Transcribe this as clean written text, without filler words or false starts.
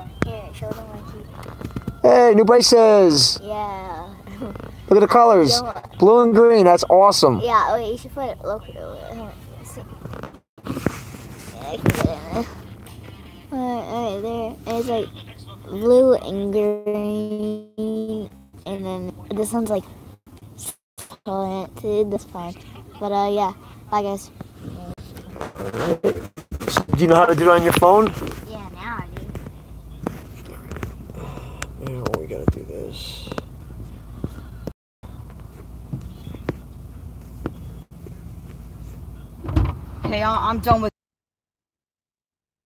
Here, show them my teeth. Hey, new braces. Yeah. Look at the colors. Blue and green. That's awesome. Yeah, wait, you should put it, look, see. Yeah, I can get in there. Alright, there. And it's like blue and green. And then this one's like slanted. That's fine. But yeah. Bye, guys. Do you know how to do it on your phone? Yeah, now I do. Yeah, we gotta do this. Okay, I'm done with